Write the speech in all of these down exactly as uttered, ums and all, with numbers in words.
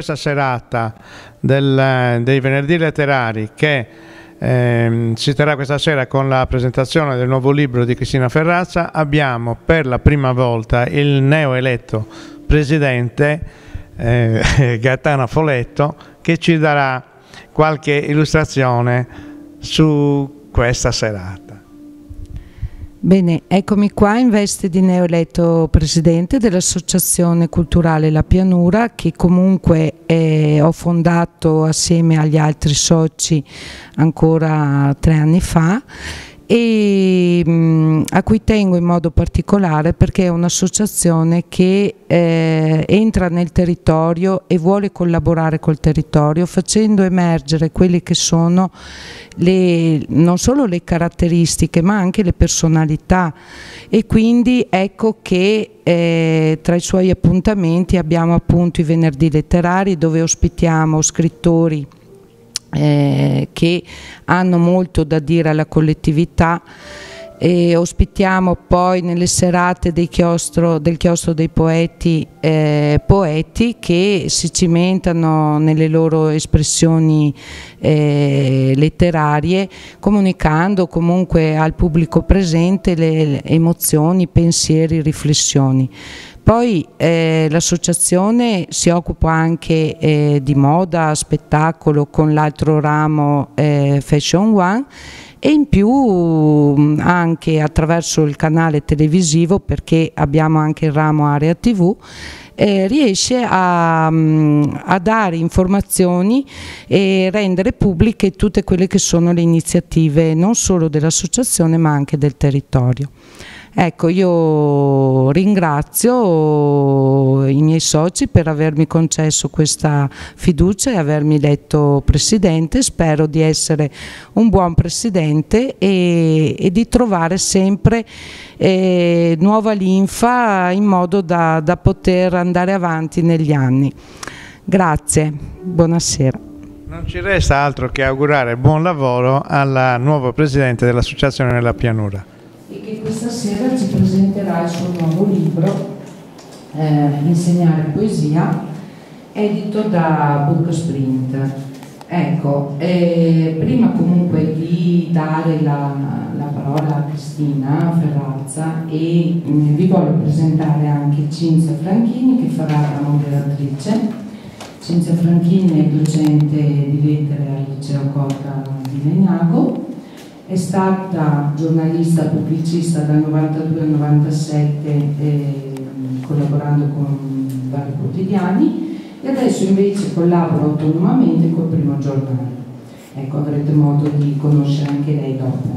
questa serata del, dei venerdì letterari che eh, si terrà questa sera con la presentazione del nuovo libro di Cristina Ferrazza, abbiamo per la prima volta il neoeletto presidente eh, Gaetano Foletto, che ci darà qualche illustrazione su questa serata. Bene, eccomi qua in veste di neoeletto presidente dell'Associazione Culturale La Pianura, che comunque eh, ho fondato assieme agli altri soci ancora tre anni fa, e mh, a cui tengo in modo particolare perché è un'associazione che eh, entra nel territorio e vuole collaborare col territorio, facendo emergere quelle che sono le, non solo le caratteristiche ma anche le personalità, e quindi ecco che eh, tra i suoi appuntamenti abbiamo appunto i venerdì letterari, dove ospitiamo scrittori Eh, che hanno molto da dire alla collettività, e ospitiamo poi nelle serate del chiostro, del chiostro dei poeti eh, poeti che si cimentano nelle loro espressioni eh, letterarie, comunicando comunque al pubblico presente le, le emozioni, pensieri, riflessioni. Poi eh, l'associazione si occupa anche eh, di moda, spettacolo, con l'altro ramo eh, Fashion One, e in più anche attraverso il canale televisivo, perché abbiamo anche il ramo Area tivù, eh, riesce a, a dare informazioni e rendere pubbliche tutte quelle che sono le iniziative non solo dell'associazione ma anche del territorio. Ecco, io ringrazio i miei soci per avermi concesso questa fiducia e avermi eletto presidente. Spero di essere un buon presidente e, e di trovare sempre eh, nuova linfa in modo da, da poter andare avanti negli anni. Grazie, buonasera. Non ci resta altro che augurare buon lavoro alla nuova presidente dell'Associazione La Pianura. E che questa sera ci presenterà il suo nuovo libro, eh, Insegnare poesia, edito da Book Sprint. Ecco, eh, prima comunque di dare la, la parola a Cristina Ferrazza, e mh, vi voglio presentare anche Cinzia Franchini, che farà la moderatrice. Cinzia Franchini è docente di lettere al Liceo Cotta di Legnago. È stata giornalista pubblicista dal novantadue al novantasette, eh, collaborando con vari quotidiani, e adesso invece collabora autonomamente col Primo Giornale. Ecco, avrete modo di conoscere anche lei dopo.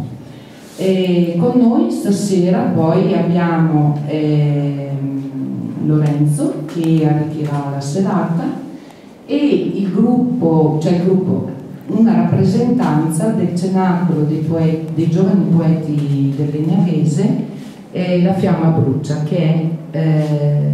E con noi stasera poi abbiamo eh, Lorenzo, che arricchirà la serata, e il gruppo, cioè il gruppo una rappresentanza del Cenacolo dei, poeti, dei giovani poeti del Legnavese, eh, La Fiamma Brucia, che è, eh,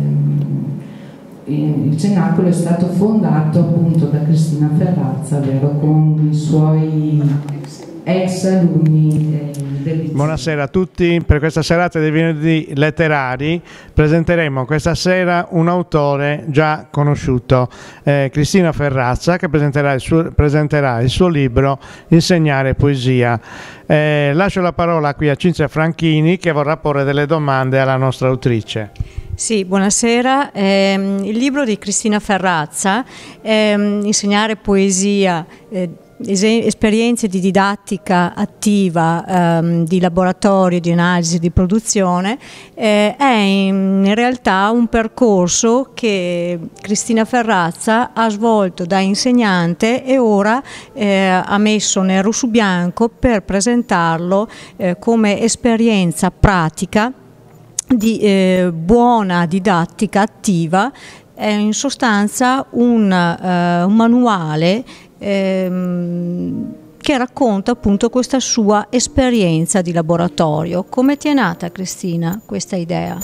il Cenacolo è stato fondato appunto da Cristina Ferrazza, vero, con i suoi ex alunni eh, del liceo. Buonasera a tutti. Per questa serata dei venerdì letterari presenteremo questa sera un autore già conosciuto, eh, Cristina Ferrazza, che presenterà il suo, presenterà il suo libro Insegnare poesia. Eh, lascio la parola qui a Cinzia Franchini, che vorrà porre delle domande alla nostra autrice. Sì, buonasera. Eh, il libro di Cristina Ferrazza, eh, Insegnare poesia, eh, esperienze di didattica attiva, ehm, di laboratorio, di analisi, di produzione, eh, è in, in realtà un percorso che Cristina Ferrazza ha svolto da insegnante e ora eh, ha messo nero su bianco per presentarlo eh, come esperienza pratica di eh, buona didattica attiva. È in sostanza un, uh, un manuale ehm, che racconta appunto questa sua esperienza di laboratorio. Come ti è nata, Cristina, questa idea?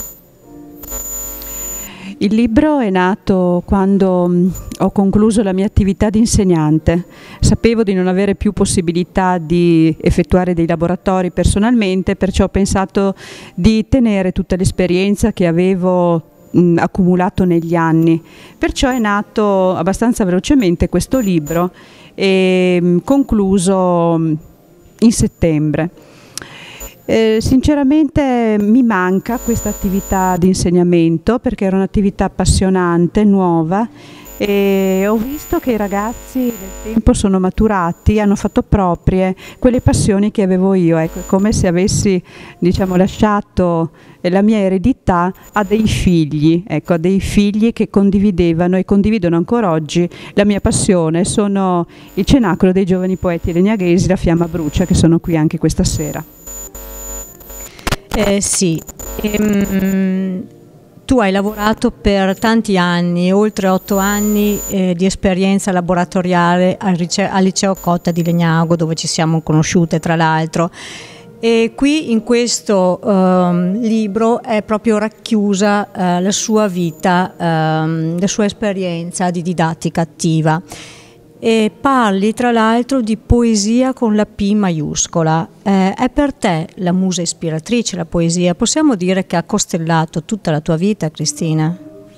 Il libro è nato quando ho concluso la mia attività di insegnante. Sapevo di non avere più possibilità di effettuare dei laboratori personalmente, perciò ho pensato di tenere tutta l'esperienza che avevo mh, accumulato negli anni. Perciò è nato abbastanza velocemente questo libro e mh, concluso mh, in settembre. Eh, sinceramente mi manca questa attività di insegnamento perché era un'attività appassionante, nuova, e ho visto che i ragazzi del tempo sono maturati, hanno fatto proprie quelle passioni che avevo io. Ecco, è come se avessi, diciamo, lasciato la mia eredità a dei figli, ecco, a dei figli che condividevano e condividono ancora oggi la mia passione. Sono il Cenacolo dei Giovani Poeti Legnaghesi, La Fiamma Brucia, che sono qui anche questa sera. Eh, sì, ehm, tu hai lavorato per tanti anni, oltre otto anni eh, di esperienza laboratoriale al, al Liceo Cotta di Legnago, dove ci siamo conosciute tra l'altro. E qui in questo ehm, libro è proprio racchiusa eh, la sua vita, ehm, la sua esperienza di didattica attiva. E parli tra l'altro di poesia con la P maiuscola. Eh, è per te la musa ispiratrice la poesia? Possiamo dire che ha costellato tutta la tua vita, Cristina?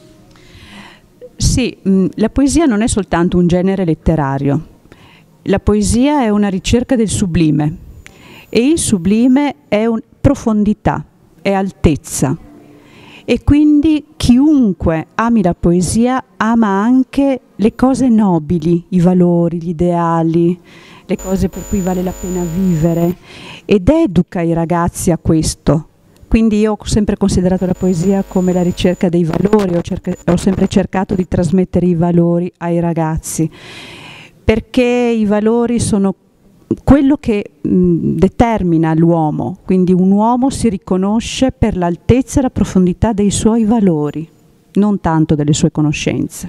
Sì, mh, la poesia non è soltanto un genere letterario. La poesia è una ricerca del sublime e il sublime è un, profondità, è altezza. E quindi chiunque ami la poesia ama anche le cose nobili, i valori, gli ideali, le cose per cui vale la pena vivere, ed educa i ragazzi a questo. Quindi io ho sempre considerato la poesia come la ricerca dei valori, ho, ho sempre cercato di trasmettere i valori ai ragazzi, perché i valori sono quello che mh, determina l'uomo, quindi un uomo si riconosce per l'altezza e la profondità dei suoi valori, non tanto delle sue conoscenze.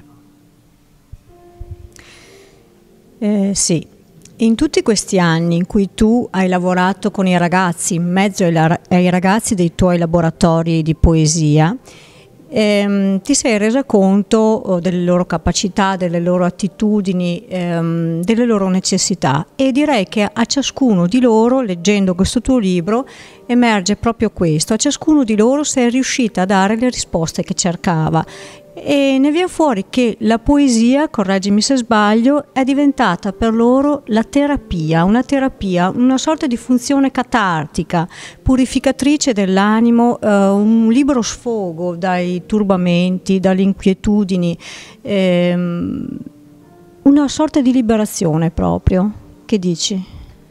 Eh, sì, in tutti questi anni in cui tu hai lavorato con i ragazzi, in mezzo ai, ai ragazzi dei tuoi laboratori di poesia, ehm, ti sei resa conto oh, delle loro capacità, delle loro attitudini, ehm, delle loro necessità, e direi che a ciascuno di loro, leggendo questo tuo libro, emerge proprio questo: a ciascuno di loro sei riuscita a dare le risposte che cercava. E ne viene fuori che la poesia, correggimi se sbaglio, è diventata per loro la terapia, una terapia, una sorta di funzione catartica, purificatrice dell'animo, eh, un libero sfogo dai turbamenti, dalle inquietudini, ehm, una sorta di liberazione proprio. Che dici?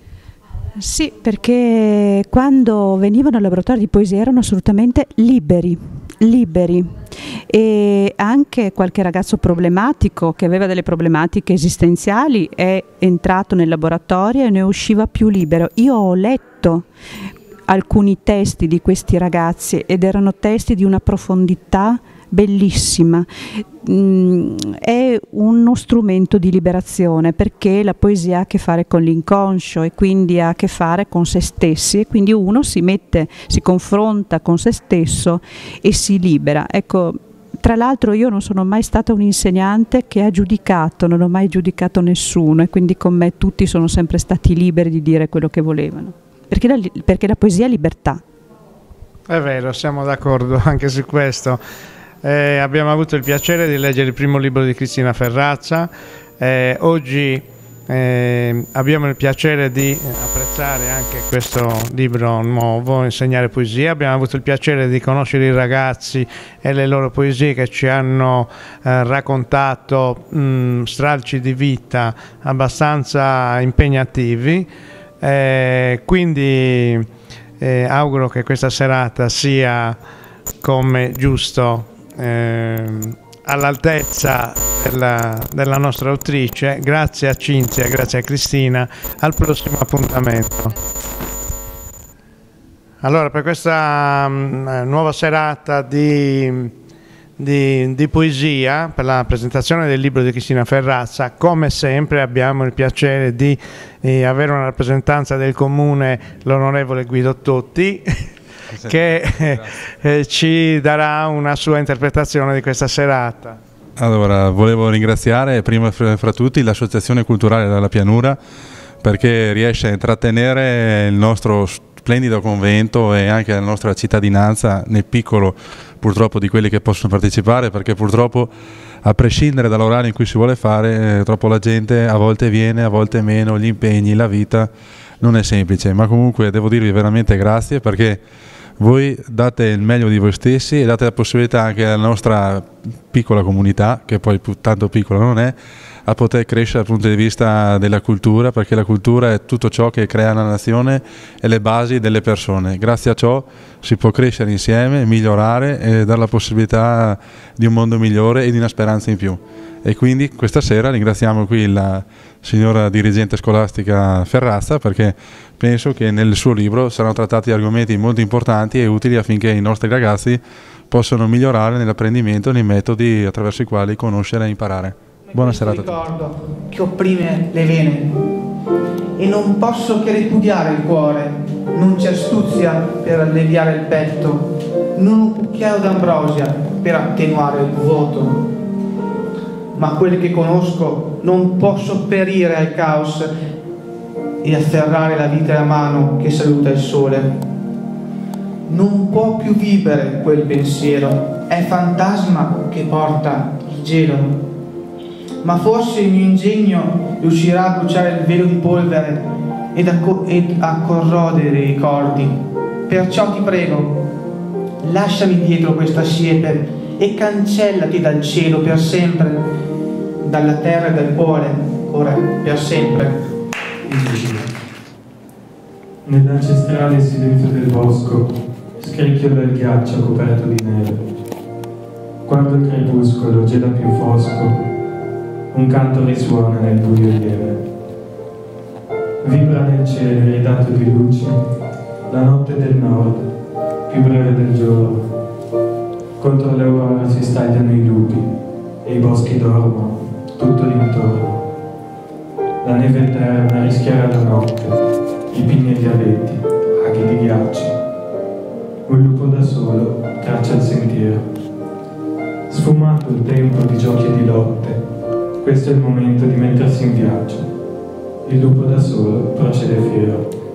Sì, perché quando venivano al laboratorio di poesia erano assolutamente liberi, liberi, e anche qualche ragazzo problematico che aveva delle problematiche esistenziali è entrato nel laboratorio e ne usciva più libero. Io ho letto alcuni testi di questi ragazzi ed erano testi di una profondità bellissima. Mm, è uno strumento di liberazione, perché la poesia ha a che fare con l'inconscio e quindi ha a che fare con se stessi, e quindi uno si mette, si confronta con se stesso e si libera. Ecco, tra l'altro io non sono mai stata un'insegnante che ha giudicato, non ho mai giudicato nessuno, e quindi con me tutti sono sempre stati liberi di dire quello che volevano, perché la, perché la poesia è libertà. È vero, siamo d'accordo anche su questo. Eh, abbiamo avuto il piacere di leggere il primo libro di Cristina Ferrazza. Eh, oggi eh, abbiamo il piacere di apprezzare anche questo libro nuovo, Insegnare poesia. Abbiamo avuto il piacere di conoscere i ragazzi e le loro poesie, che ci hanno eh, raccontato mh, stralci di vita abbastanza impegnativi. Eh, quindi eh, auguro che questa serata sia, come giusto, Eh, all'altezza della, della nostra autrice. Grazie a Cinzia, grazie a Cristina, al prossimo appuntamento. Allora, per questa um, nuova serata di, di, di poesia, per la presentazione del libro di Cristina Ferrazza, come sempre abbiamo il piacere di, di avere una rappresentanza del comune, l'onorevole Guido Totti, che eh, ci darà una sua interpretazione di questa serata. Allora, volevo ringraziare prima fra, fra tutti l'Associazione Culturale della Pianura, perché riesce a intrattenere il nostro splendido convento e anche la nostra cittadinanza, nel piccolo purtroppo di quelli che possono partecipare, perché purtroppo a prescindere dall'orario in cui si vuole fare, eh, troppo la gente a volte viene, a volte meno, gli impegni, la vita non è semplice, ma comunque devo dirvi veramente grazie, perché voi date il meglio di voi stessi e date la possibilità anche alla nostra piccola comunità, che poi tanto piccola non è, a poter crescere dal punto di vista della cultura, perché la cultura è tutto ciò che crea una nazione e le basi delle persone. Grazie a ciò si può crescere insieme, migliorare e dare la possibilità di un mondo migliore e di una speranza in più. E quindi questa sera ringraziamo qui la signora dirigente scolastica Ferrazza, perché penso che nel suo libro saranno trattati argomenti molto importanti e utili affinché i nostri ragazzi possano migliorare nell'apprendimento e nei metodi attraverso i quali conoscere e imparare. Buona serata a tutti. Ricordo che opprime le vene e non posso che ripudiare il cuore, non c'è astuzia per alleviare il petto, non un cucchiaio d'ambrosia per attenuare il vuoto. Ma quelli che conosco non può sopperire al caos e afferrare la vita a mano che saluta il sole. Non può più vivere quel pensiero, è fantasma che porta il gelo. Ma forse il mio ingegno riuscirà a bruciare il velo di polvere ed a, ed a corrodere i ricordi. Perciò ti prego, lasciami dietro questa siepe e cancellati dal cielo per sempre, dalla terra e dal cuore, ora per sempre. Nell'ancestrale silenzio del bosco scricchiola il ghiaccio coperto di neve. Quando il crepuscolo gela più fosco, un canto risuona nel buio lieve. Vibra nel cielo iridato di luci la notte del nord, più breve del giorno. Contro l'aurora si stagliano i lupi e i boschi dormono tutto d'intorno. La neve eterna rischiara la notte, i pini e gli abeti, aghi di ghiacci. Un lupo da solo traccia il sentiero. Sfumato il tempo di giochi e di lotte, questo è il momento di mettersi in viaggio. Il lupo da solo procede fiero.